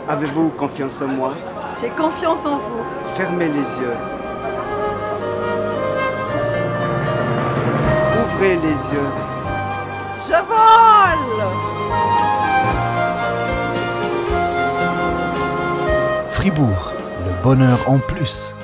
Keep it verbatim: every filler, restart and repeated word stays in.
Avez-vous confiance en moi? J'ai confiance en vous. Fermez les yeux. Ouvrez les yeux. Je vole! Fribourg, le bonheur en plus.